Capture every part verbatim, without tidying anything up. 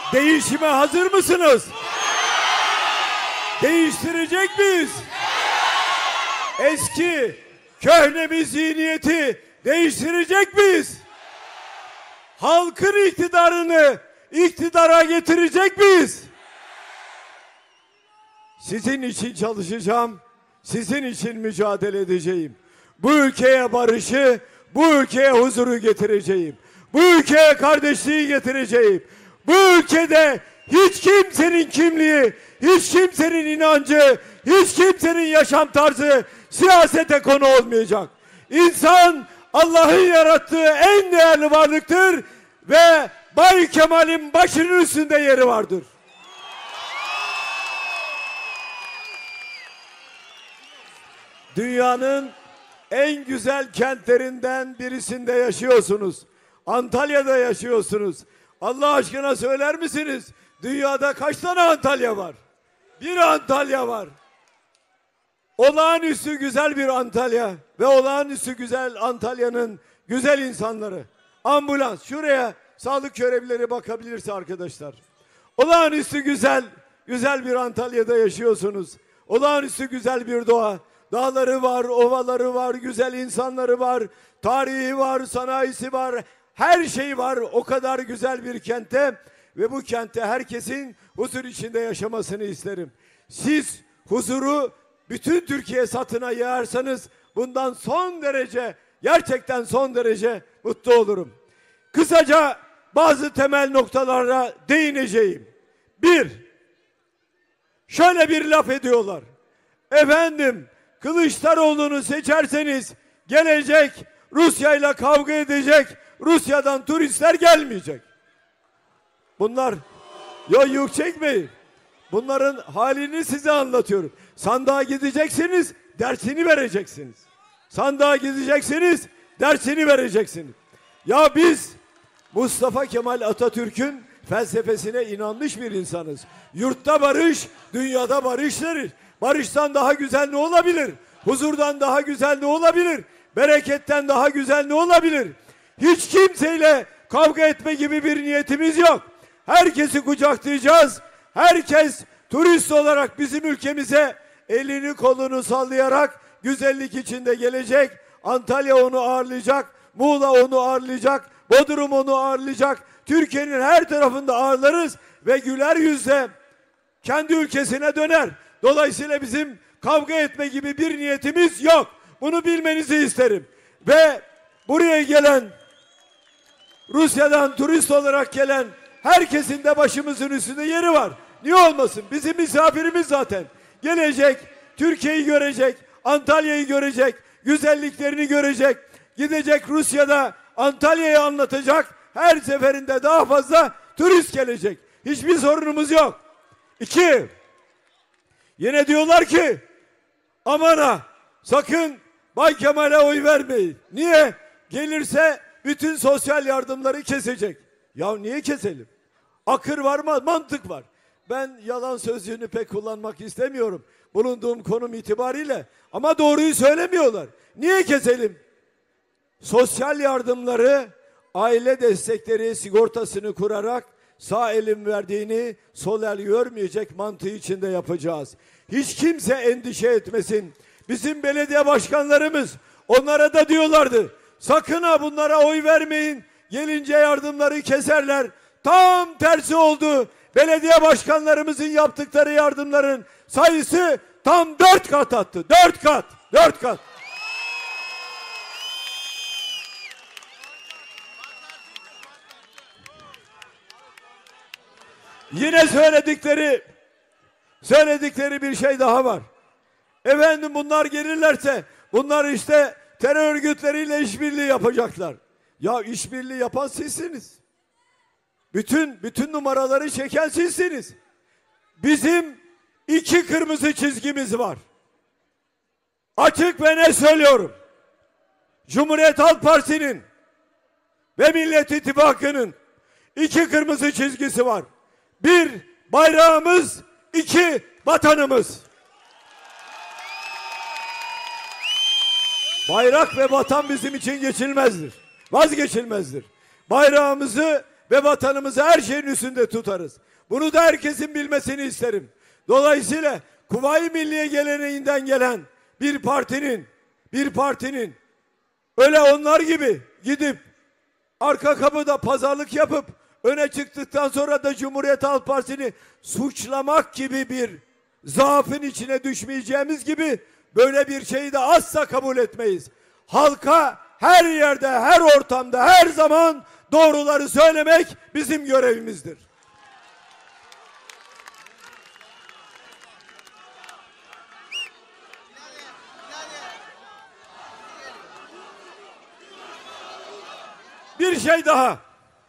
Değişime hazır mısınız? Değiştirecek miyiz? Eski köhne bir zihniyeti değiştirecek miyiz? Halkın iktidarını iktidara getirecek miyiz? Sizin için çalışacağım, sizin için mücadele edeceğim. Bu ülkeye barışı, bu ülkeye huzuru getireceğim. Bu ülkeye kardeşliği getireceğim. Bu ülkede hiç kimsenin kimliği, hiç kimsenin inancı, hiç kimsenin yaşam tarzı siyasete konu olmayacak. İnsan Allah'ın yarattığı en değerli varlıktır ve Bay Kemal'in başının üstünde yeri vardır. Dünyanın en güzel kentlerinden birisinde yaşıyorsunuz. Antalya'da yaşıyorsunuz. Allah aşkına söyler misiniz? Dünyada kaç tane Antalya var? Bir Antalya var. Olağanüstü güzel bir Antalya ve olağanüstü güzel Antalya'nın güzel insanları. Ambulans, şuraya sağlık görevlileri bakabilirse arkadaşlar. Olağanüstü güzel, güzel bir Antalya'da yaşıyorsunuz. Olağanüstü güzel bir doğa. Dağları var, ovaları var, güzel insanları var, tarihi var, sanayisi var, her şey var. O kadar güzel bir kentte ve bu kentte herkesin huzur içinde yaşamasını isterim. Siz huzuru bütün Türkiye satına yayarsanız bundan son derece, gerçekten son derece mutlu olurum. Kısaca bazı temel noktalara değineceğim. Bir, şöyle bir laf ediyorlar. Efendim, Kılıçdaroğlu'nu seçerseniz gelecek, Rusya ile kavga edecek, Rusya'dan turistler gelmeyecek. Bunlar, ya yük çekmeyin. Bunların halini size anlatıyorum. Sandığa gideceksiniz, dersini vereceksiniz. Sandığa gideceksiniz, dersini vereceksiniz. Ya biz Mustafa Kemal Atatürk'ün felsefesine inanmış bir insanız. Yurtta barış, dünyada barıştır. Barıştan daha güzel ne olabilir? Huzurdan daha güzel ne olabilir? Bereketten daha güzel ne olabilir? Hiç kimseyle kavga etme gibi bir niyetimiz yok. Herkesi kucaklayacağız. Herkes turist olarak bizim ülkemize elini kolunu sallayarak güzellik içinde gelecek. Antalya onu ağırlayacak. Muğla onu ağırlayacak. Bodrum onu ağırlayacak. Türkiye'nin her tarafında ağırlarız ve güler yüzle kendi ülkesine döner. Dolayısıyla bizim kavga etme gibi bir niyetimiz yok. Bunu bilmenizi isterim. Ve buraya gelen, Rusya'dan turist olarak gelen herkesin de başımızın üstünde yeri var. Niye olmasın? Bizim misafirimiz zaten. Gelecek, Türkiye'yi görecek, Antalya'yı görecek, güzelliklerini görecek. Gidecek Rusya'da Antalya'yı anlatacak. Her seferinde daha fazla turist gelecek. Hiçbir sorunumuz yok. İki, yine diyorlar ki aman ha sakın Bay Kemal'e oy vermeyin. Niye? Gelirse bütün sosyal yardımları kesecek. Ya niye keselim? Akır var mı? Mantık var. Ben yalan sözcüğünü pek kullanmak istemiyorum. Bulunduğum konum itibariyle. Ama doğruyu söylemiyorlar. Niye keselim? Sosyal yardımları, aile destekleri sigortasını kurarak sağ elin verdiğini sol el görmeyecek mantığı içinde yapacağız. Hiç kimse endişe etmesin. Bizim belediye başkanlarımız onlara da diyorlardı. Sakın ha bunlara oy vermeyin. Gelince yardımları keserler. Tam tersi oldu. Belediye başkanlarımızın yaptıkları yardımların sayısı tam dört kat attı. Dört kat. Dört kat. Yine söyledikleri söyledikleri bir şey daha var. Efendim bunlar gelirlerse bunlar işte terör örgütleriyle işbirliği yapacaklar. Ya işbirliği yapan sizsiniz. Bütün bütün numaraları çeken sizsiniz. Bizim iki kırmızı çizgimiz var. Açık ve net söylüyorum. Cumhuriyet Halk Partisi'nin ve Millet İttifakı'nın iki kırmızı çizgisi var. Bir, bayrağımız, iki, vatanımız. Bayrak ve vatan bizim için geçilmezdir. Vazgeçilmezdir. Bayrağımızı ve vatanımızı her şeyin üstünde tutarız. Bunu da herkesin bilmesini isterim. Dolayısıyla Kuvayi Milliye geleneğinden gelen bir partinin, bir partinin öyle onlar gibi gidip arka kapıda pazarlık yapıp öne çıktıktan sonra da Cumhuriyet Halk Partisi'ni suçlamak gibi bir zaafın içine düşmeyeceğimiz gibi böyle bir şeyi de asla kabul etmeyiz. Halka her yerde, her ortamda, her zaman doğruları söylemek bizim görevimizdir. Bir şey daha.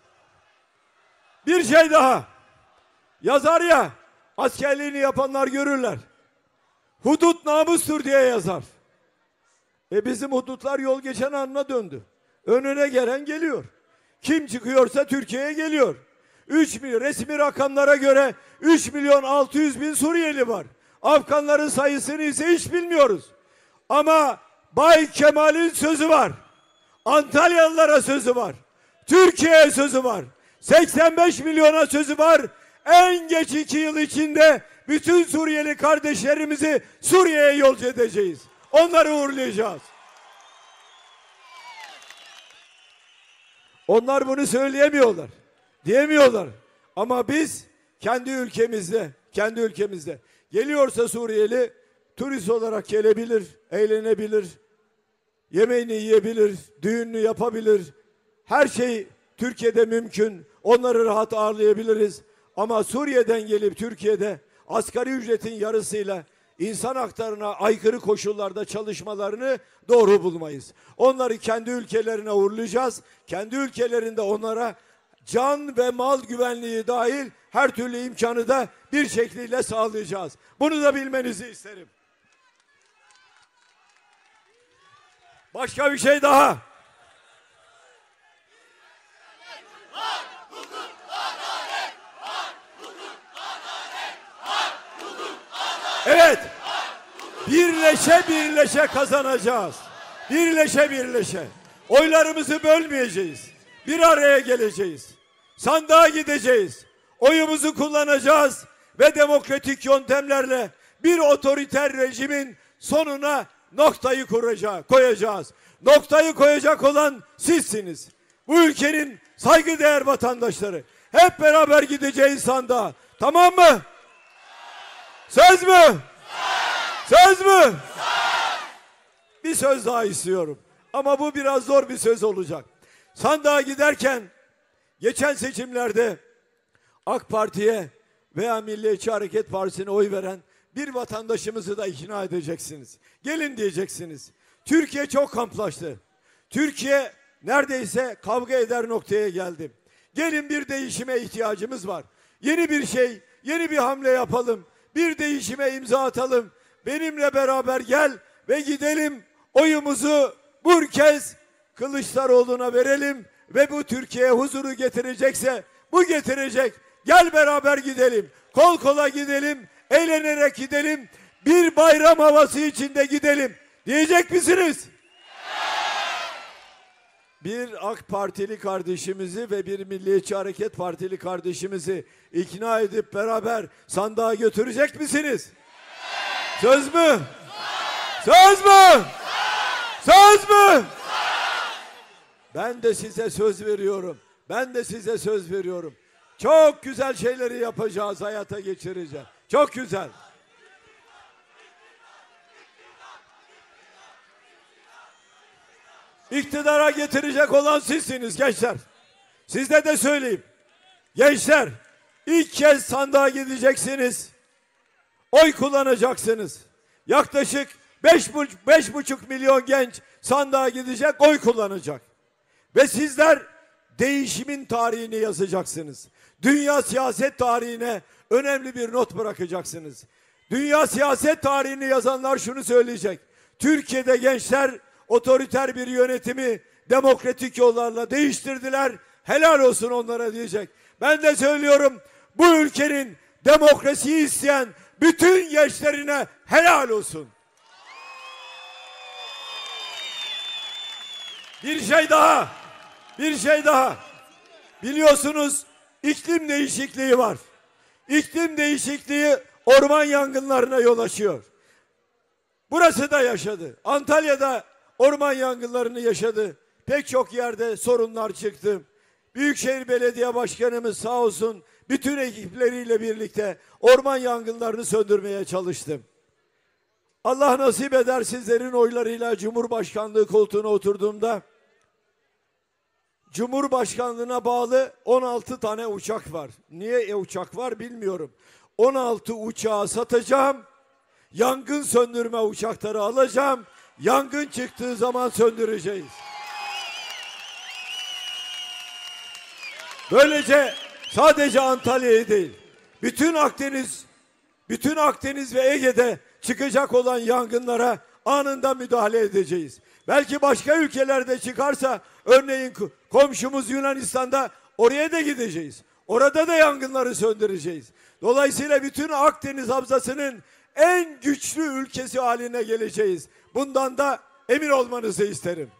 Bir şey daha. Yazar ya, askerliğini yapanlar görürler. Hudut namustur diye yazar. E bizim hudutlar yol geçen anına döndü. Önüne gelen geliyor. Kim çıkıyorsa Türkiye'ye geliyor. üç milyon resmi rakamlara göre üç milyon altı yüz bin Suriyeli var. Afganların sayısını ise hiç bilmiyoruz. Ama Bay Kemal'in sözü var. Antalyalılara sözü var. Türkiye'ye sözü var. seksen beş milyona sözü var. En geç iki yıl içinde bütün Suriyeli kardeşlerimizi Suriye'ye yolcu edeceğiz. Onları uğurlayacağız. Onlar bunu söyleyemiyorlar. Diyemiyorlar. Ama biz kendi ülkemizde, kendi ülkemizde geliyorsa Suriyeli turist olarak gelebilir, eğlenebilir, yemeğini yiyebilir, düğününü yapabilir. Her şey Türkiye'de mümkün. Onları rahat ağırlayabiliriz. Ama Suriye'den gelip Türkiye'de asgari ücretin yarısıyla insan haklarına aykırı koşullarda çalışmalarını doğru bulmayız. Onları kendi ülkelerine uğurlayacağız. Kendi ülkelerinde onlara can ve mal güvenliği dahil her türlü imkanı da bir şekliyle sağlayacağız. Bunu da bilmenizi isterim. Başka bir şey daha. Evet. Birleşe birleşe kazanacağız. Birleşe birleşe. Oylarımızı bölmeyeceğiz. Bir araya geleceğiz. Sandığa gideceğiz. Oyumuzu kullanacağız ve demokratik yöntemlerle bir otoriter rejimin sonuna noktayı kuracağız, koyacağız. Noktayı koyacak olan sizsiniz. Bu ülkenin saygıdeğer vatandaşları. Hep beraber gideceğiz sandığa. Tamam mı? Söz mü? Söz mü? Bir söz daha istiyorum. Ama bu biraz zor bir söz olacak. Sandığa giderken geçen seçimlerde AK Parti'ye veya Milliyetçi Hareket Partisi'ne oy veren bir vatandaşımızı da ikna edeceksiniz. Gelin diyeceksiniz. Türkiye çok kamplaştı. Türkiye neredeyse kavga eder noktaya geldi. Gelin bir değişime ihtiyacımız var. Yeni bir şey, yeni bir hamle yapalım. Bir değişime imza atalım. Benimle beraber gel ve gidelim oyumuzu bu kez Kılıçdaroğlu'na verelim ve bu Türkiye'ye huzuru getirecekse bu getirecek. Gel beraber gidelim. Kol kola gidelim. Eğlenerek gidelim. Bir bayram havası içinde gidelim. Diyecek misiniz? Bir AK Partili kardeşimizi ve bir Milliyetçi Hareket Partili kardeşimizi ikna edip beraber sandığa götürecek misiniz? Söz mü? Söz mü? Söz mü? Ben de size söz veriyorum. Ben de size söz veriyorum. Çok güzel şeyleri yapacağız, hayata geçireceğiz. Çok güzel. İktidara getirecek olan sizsiniz gençler. Size de söyleyeyim. Gençler, ilk kez sandığa gideceksiniz. Oy kullanacaksınız. Yaklaşık beş, beş buçuk milyon genç sandığa gidecek, oy kullanacak. Ve sizler değişimin tarihini yazacaksınız. Dünya siyaset tarihine önemli bir not bırakacaksınız. Dünya siyaset tarihini yazanlar şunu söyleyecek. Türkiye'de gençler otoriter bir yönetimi demokratik yollarla değiştirdiler. Helal olsun onlara diyecek. Ben de söylüyorum, bu ülkenin demokrasiyi isteyen bütün gençlerine helal olsun. Bir şey daha. Bir şey daha. Biliyorsunuz iklim değişikliği var. İklim değişikliği orman yangınlarına yol açıyor. Burası da yaşadı. Antalya'da orman yangınlarını yaşadı. Pek çok yerde sorunlar çıktı. Büyükşehir Belediye Başkanımız sağ olsun bütün ekipleriyle birlikte orman yangınlarını söndürmeye çalıştı. Allah nasip eder sizlerin oylarıyla Cumhurbaşkanlığı koltuğuna oturduğumda Cumhurbaşkanlığına bağlı on altı tane uçak var. Niye e uçak var bilmiyorum. on altı uçağı satacağım. Yangın söndürme uçakları alacağım. Yangın çıktığı zaman söndüreceğiz. Böylece sadece Antalya'yı değil, bütün Akdeniz, bütün Akdeniz ve Ege'de çıkacak olan yangınlara anında müdahale edeceğiz. Belki başka ülkelerde çıkarsa, örneğin komşumuz Yunanistan'da, oraya da gideceğiz. Orada da yangınları söndüreceğiz. Dolayısıyla bütün Akdeniz havzasının en güçlü ülkesi haline geleceğiz. Bundan da emin olmanızı isterim.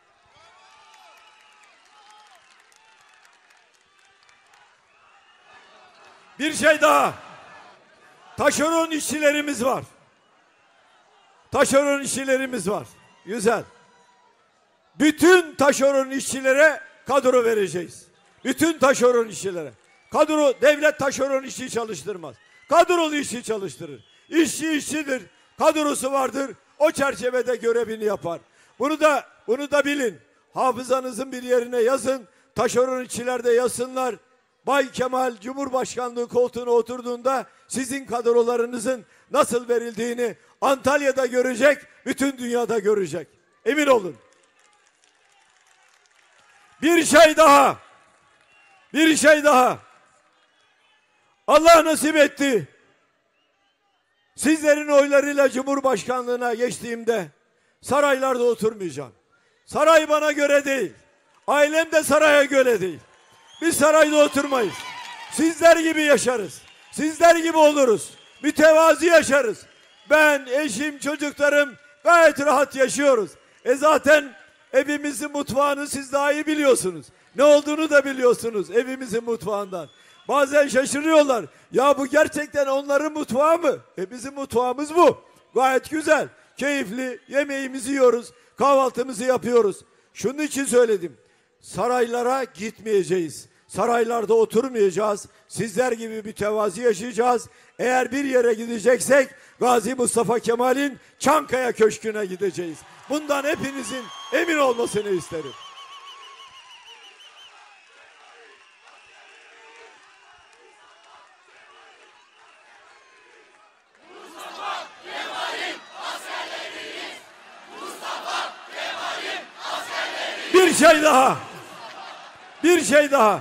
Bir şey daha. Taşeron işçilerimiz var. Taşeron işçilerimiz var. Güzel. Bütün taşeron işçilere kadro vereceğiz. Bütün taşeron işçilere. Kadro, devlet taşeron işçi çalıştırmaz. Kadrolu işçi çalıştırır. İşçi işçidir. Kadrosu vardır. O çerçevede görevini yapar. Bunu da bunu da bilin. Hafızanızın bir yerine yazın. Taşeron işçiler de yazsınlar. Bay Kemal Cumhurbaşkanlığı koltuğuna oturduğunda sizin kadrolarınızın nasıl verildiğini Antalya'da görecek, bütün dünyada görecek. Emin olun. Bir şey daha. Bir şey daha. Allah nasip etti. Sizlerin oylarıyla Cumhurbaşkanlığına geçtiğimde saraylarda oturmayacağım. Saray bana göre değil. Ailem de saraya göre değil. Biz sarayda oturmayız. Sizler gibi yaşarız. Sizler gibi oluruz. Mütevazi yaşarız. Ben, eşim, çocuklarım gayet rahat yaşıyoruz. E zaten evimizin mutfağını siz daha iyi biliyorsunuz. Ne olduğunu da biliyorsunuz evimizin mutfağından. Bazen şaşırıyorlar. Ya bu gerçekten onların mutfağı mı? E bizim mutfağımız bu. Gayet güzel. Keyifli. Yemeğimizi yiyoruz. Kahvaltımızı yapıyoruz. Şunun için söyledim. Saraylara gitmeyeceğiz. Saraylarda oturmayacağız. Sizler gibi mütevazi yaşayacağız. Eğer bir yere gideceksek Gazi Mustafa Kemal'in Çankaya Köşkü'ne gideceğiz. Bundan hepinizin emin olmasını isterim. Mustafa Kemal'in askerleriyiz. Mustafa Kemal'in askerleriyiz. Bir şey daha. Bir şey daha.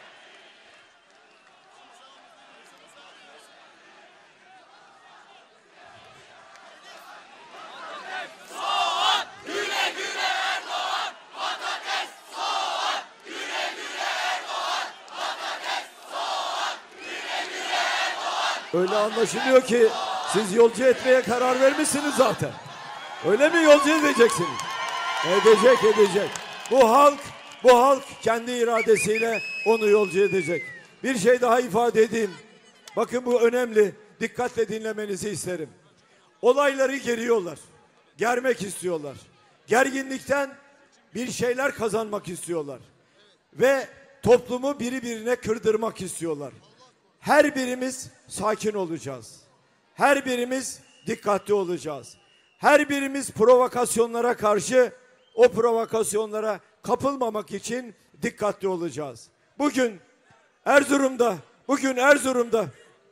Soğan, güle güle Erdoğan. Patates, soğan, güle güle Erdoğan. Patates, soğan, güle güle Erdoğan. Öyle anlaşılıyor ki siz yolcu etmeye karar vermişsiniz zaten. Öyle mi yolcu edeceksiniz? Edecek, edecek. Bu halk, bu halk kendi iradesiyle onu yolcu edecek. Bir şey daha ifade edeyim. Bakın bu önemli. Dikkatle dinlemenizi isterim. Olayları geriyorlar. Germek istiyorlar. Gerginlikten bir şeyler kazanmak istiyorlar. Ve toplumu biri birine kırdırmak istiyorlar. Her birimiz sakin olacağız. Her birimiz dikkatli olacağız. Her birimiz provokasyonlara karşı o provokasyonlara kapılmamak için dikkatli olacağız. Bugün Erzurum'da, bugün Erzurum'da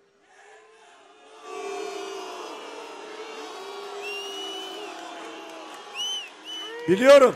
biliyorum.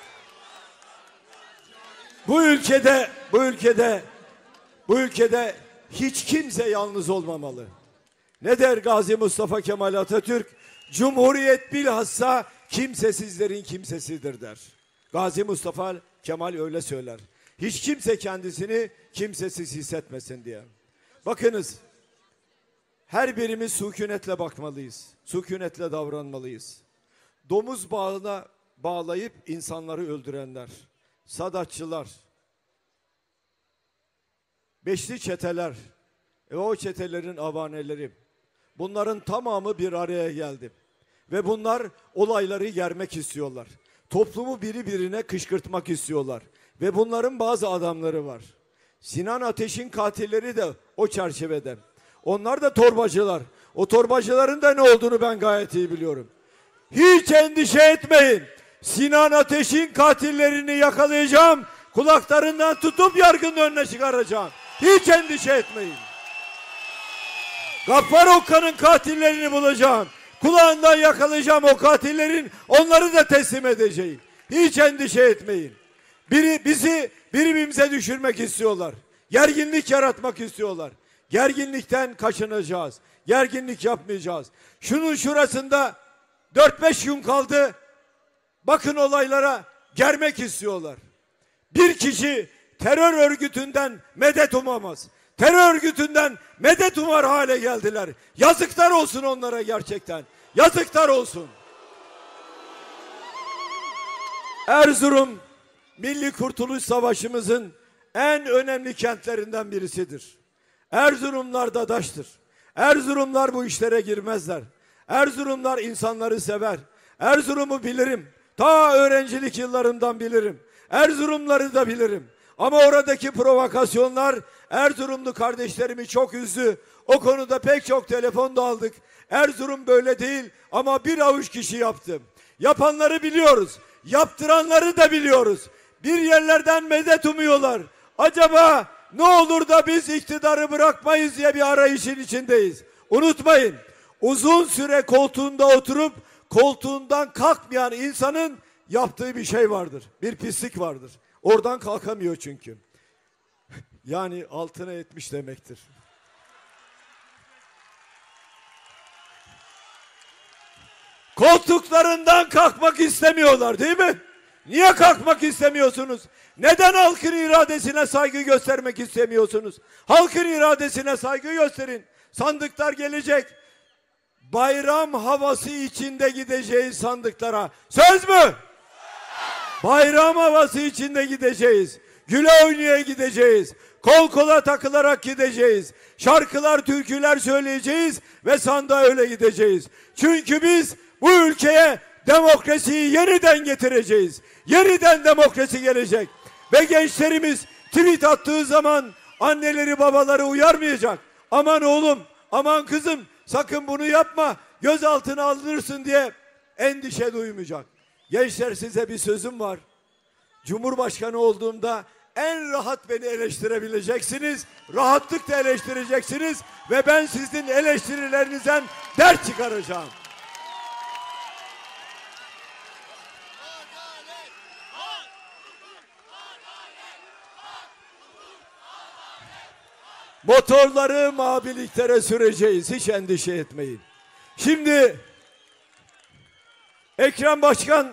Bu ülkede, bu ülkede, bu ülkede hiç kimse yalnız olmamalı. Ne der Gazi Mustafa Kemal Atatürk? Cumhuriyet bilhassa kimsesizlerin kimsesidir der. Gazi Mustafa Kemal öyle söyler. Hiç kimse kendisini kimsesiz hissetmesin diye. Bakınız, her birimiz sükunetle bakmalıyız. Sükunetle davranmalıyız. Domuz bağına bağlayıp insanları öldürenler, sadatçılar, beşli çeteler ve o çetelerin avaneleri, bunların tamamı bir araya geldi. Ve bunlar olayları germek istiyorlar. Toplumu biri birine kışkırtmak istiyorlar. Ve bunların bazı adamları var. Sinan Ateş'in katilleri de o çerçevede. Onlar da torbacılar. O torbacıların da ne olduğunu ben gayet iyi biliyorum. Hiç endişe etmeyin. Sinan Ateş'in katillerini yakalayacağım. Kulaklarından tutup yargının önüne çıkaracağım. Hiç endişe etmeyin. Gaffar Okan'ın katillerini bulacağım. Kulağından yakalayacağım o katillerin, onları da teslim edeceğim. Hiç endişe etmeyin. Biri bizi birbirimize düşürmek istiyorlar. Gerginlik yaratmak istiyorlar. Gerginlikten kaçınacağız. Gerginlik yapmayacağız. Şunun şurasında dört beş gün kaldı. Bakın olaylara germek istiyorlar. Bir kişi terör örgütünden medet umamaz. Terör örgütünden medet umar hale geldiler. Yazıklar olsun onlara gerçekten. Yazıklar olsun. Erzurum, Milli Kurtuluş Savaşımızın en önemli kentlerinden birisidir. Erzurumlar dadaştır. Erzurumlar bu işlere girmezler. Erzurumlar insanları sever. Erzurum'u bilirim. Ta öğrencilik yıllarımdan bilirim. Erzurumları da bilirim. Ama oradaki provokasyonlar Erzurumlu kardeşlerimi çok üzdü. O konuda pek çok telefon da aldık. Erzurum böyle değil ama bir avuç kişi yaptı. Yapanları biliyoruz. Yaptıranları da biliyoruz. Bir yerlerden medet umuyorlar. Acaba ne olur da biz iktidarı bırakmayız diye bir arayışın içindeyiz. Unutmayın, uzun süre koltuğunda oturup koltuğundan kalkmayan insanın yaptığı bir şey vardır. Bir pislik vardır. Oradan kalkamıyor çünkü. Yani altına etmiş demektir. Koltuklarından kalkmak istemiyorlar, değil mi? Niye kalkmak istemiyorsunuz? Neden halkın iradesine saygı göstermek istemiyorsunuz? Halkın iradesine saygı gösterin. Sandıklar gelecek. Bayram havası içinde gideceğiz sandıklara. Söz mü? Bayram havası içinde gideceğiz. Güle oynaya gideceğiz. Kol kola takılarak gideceğiz. Şarkılar, türküler söyleyeceğiz ve sandığa öyle gideceğiz. Çünkü biz bu ülkeye demokrasiyi yeniden getireceğiz. Yeniden demokrasi gelecek. Ve gençlerimiz tweet attığı zaman anneleri babaları uyarmayacak. Aman oğlum, aman kızım sakın bunu yapma, gözaltına alınırsın diye endişe duymayacak. Gençler, size bir sözüm var. Cumhurbaşkanı olduğumda en rahat beni eleştirebileceksiniz. Rahatlıkla eleştireceksiniz ve ben sizin eleştirilerinizden ders çıkaracağım. Motorları mabiliklere süreceğiz. Hiç endişe etmeyin. Şimdi Ekrem Başkan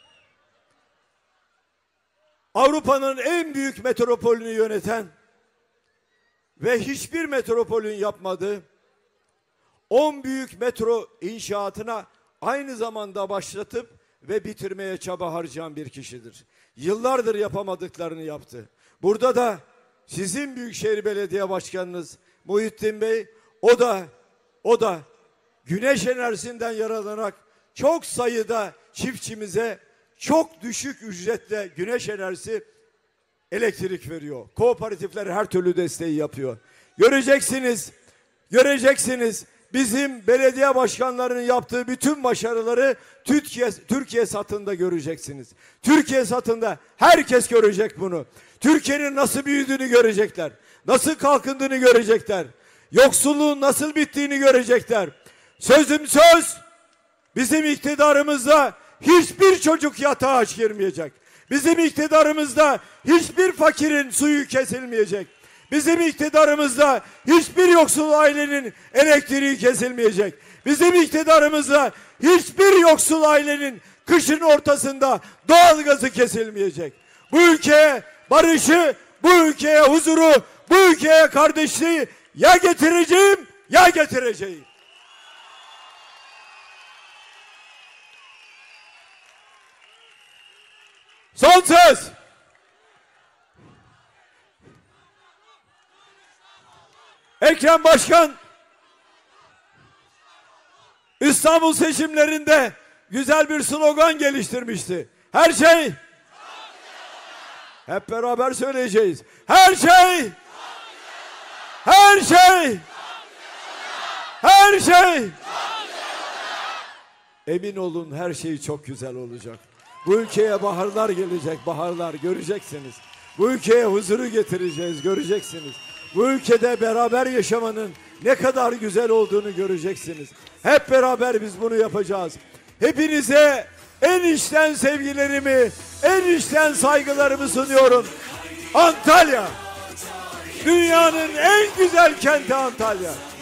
Avrupa'nın en büyük metropolünü yöneten ve hiçbir metropolün yapmadığı on büyük metro inşaatına aynı zamanda başlatıp ve bitirmeye çaba harcayan bir kişidir. Yıllardır yapamadıklarını yaptı. Burada da sizin Büyükşehir Belediye Başkanınız Muhittin Bey, o da o da güneş enerjisinden yararlanarak çok sayıda çiftçimize çok düşük ücretle güneş enerjisi elektrik veriyor. Kooperatifler her türlü desteği yapıyor. Göreceksiniz, göreceksiniz bizim belediye başkanlarının yaptığı bütün başarıları Türkiye, Türkiye satında göreceksiniz. Türkiye satında herkes görecek bunu. Türkiye'nin nasıl büyüdüğünü görecekler. Nasıl kalkındığını görecekler. Yoksulluğun nasıl bittiğini görecekler. Sözüm söz, bizim iktidarımızda hiçbir çocuk yatağa aç girmeyecek. Bizim iktidarımızda hiçbir fakirin suyu kesilmeyecek. Bizim iktidarımızda hiçbir yoksul ailenin elektriği kesilmeyecek. Bizim iktidarımızda hiçbir yoksul ailenin kışın ortasında doğalgazı kesilmeyecek. Bu ülkeye barışı, bu ülkeye huzuru, bu ülkeye kardeşliği ya getireceğim ya getireceğim. Son söz. Ekrem Başkan İstanbul seçimlerinde güzel bir slogan geliştirmişti. Her şey, hep beraber söyleyeceğiz. Her şey, her şey, her şey. Emin olun her şey çok güzel olacak. Bu ülkeye baharlar gelecek, baharlar göreceksiniz. Bu ülkeye huzuru getireceğiz, göreceksiniz. Bu ülkede beraber yaşamanın ne kadar güzel olduğunu göreceksiniz. Hep beraber biz bunu yapacağız. Hepinize en içten sevgilerimi, en içten saygılarımı sunuyorum. Antalya, dünyanın en güzel kenti Antalya.